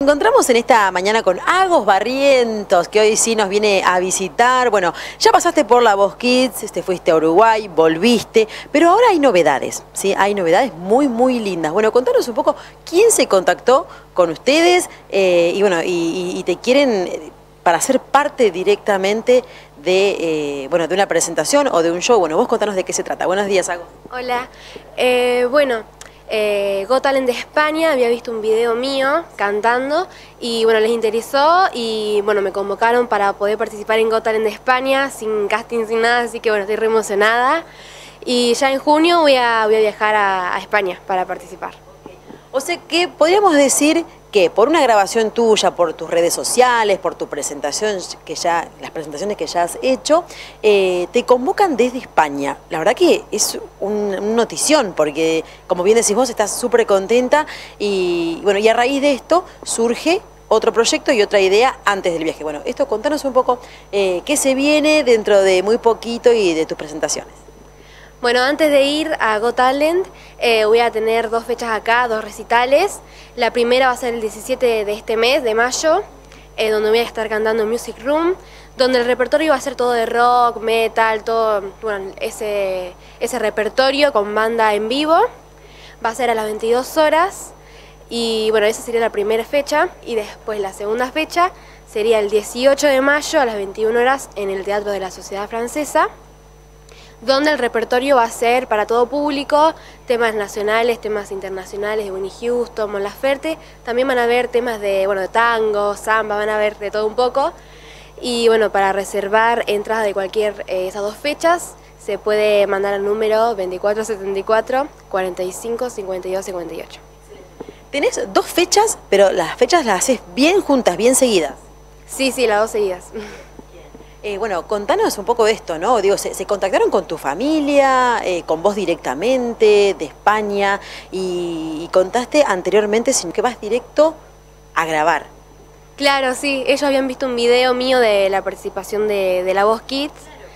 Encontramos en esta mañana con Agos Barrientos, que hoy sí nos viene a visitar. Bueno, ya pasaste por La Voz Kids, te fuiste a Uruguay, volviste, pero ahora hay novedades, ¿sí? Hay novedades muy lindas. Bueno, contanos un poco quién se contactó con ustedes y te quieren para ser parte directamente de, de una presentación o de un show. Bueno, vos contanos de qué se trata. Buenos días, Agos. Hola. Got Talent de España había visto un video mío cantando y bueno, les interesó y bueno, me convocaron para poder participar en Got Talent de España sin casting, sin nada, así que bueno, estoy re emocionada y ya en junio voy a viajar a España para participar. O sea que podríamos decir que por una grabación tuya, por tus redes sociales, por tu presentación, las presentaciones que ya has hecho, te convocan desde España. La verdad que es una notición, porque como bien decís vos, estás súper contenta y bueno, y a raíz de esto surge otro proyecto y otra idea antes del viaje. Bueno, esto contanos un poco qué se viene dentro de muy poquito y de tus presentaciones. Bueno, antes de ir a Got Talent voy a tener 2 fechas acá, 2 recitales. La primera va a ser el 17 de este mes, de mayo, donde voy a estar cantando en Music Room, donde el repertorio va a ser todo de rock, metal, todo, bueno, ese repertorio con banda en vivo. Va a ser a las 22 horas y bueno, esa sería la primera fecha. Y después la segunda fecha sería el 18 de mayo a las 21 horas en el Teatro de la Sociedad Francesa, donde el repertorio va a ser para todo público, temas nacionales, temas internacionales de Winnie Houston, Mon Laferte. También van a haber temas de tango, samba, van a ver de todo un poco. Y bueno, para reservar entradas de cualquier esas 2 fechas, se puede mandar al número 2474 45 52 58. Tenés 2 fechas, pero las fechas las haces bien juntas, bien seguidas. Sí, las 2 seguidas. Bueno, contanos un poco de esto, ¿no? Digo, ¿se contactaron con tu familia, con vos directamente, de España? Y contaste anteriormente, sino que vas directo a grabar. Claro, sí. Ellos habían visto un video mío de la participación de La Voz Kids.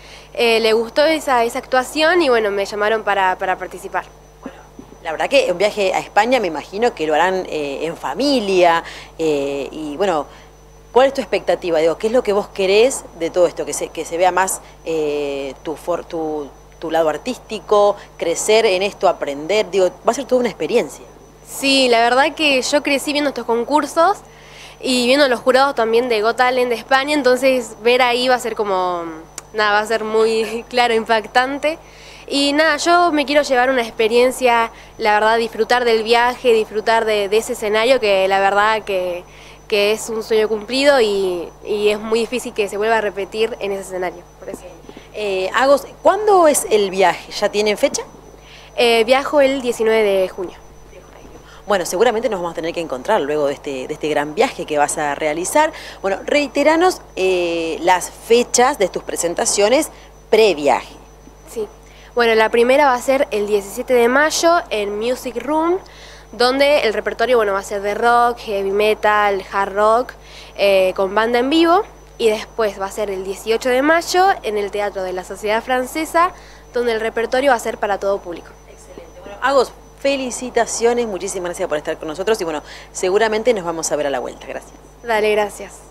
Le gustó esa actuación y bueno, me llamaron para participar. Bueno, la verdad que un viaje a España me imagino que lo harán en familia y bueno... ¿Cuál es tu expectativa? Digo, ¿qué es lo que vos querés de todo esto? Que se vea más tu lado artístico, crecer en esto, aprender. Digo, va a ser toda una experiencia. Sí, la verdad que yo crecí viendo estos concursos y viendo los jurados también de Got Talent de España, entonces ver ahí va a ser como, nada, va a ser muy claro, impactante. Y nada, yo me quiero llevar una experiencia, la verdad, disfrutar del viaje, disfrutar de ese escenario que la verdad que es un sueño cumplido y es muy difícil que se vuelva a repetir en ese escenario. Por eso. Agos, ¿cuándo es el viaje? ¿Ya tienen fecha? Viajo el 19 de junio. Bueno, seguramente nos vamos a tener que encontrar luego de este gran viaje que vas a realizar. Bueno, reiteranos las fechas de tus presentaciones previaje. Sí. Bueno, la primera va a ser el 17 de mayo en Music Room, donde el repertorio va a ser de rock, heavy metal, hard rock, con banda en vivo. Y después va a ser el 18 de mayo en el Teatro de la Sociedad Francesa, donde el repertorio va a ser para todo público. Excelente. Bueno, Agos, felicitaciones, muchísimas gracias por estar con nosotros y bueno, seguramente nos vamos a ver a la vuelta. Gracias. Dale, gracias.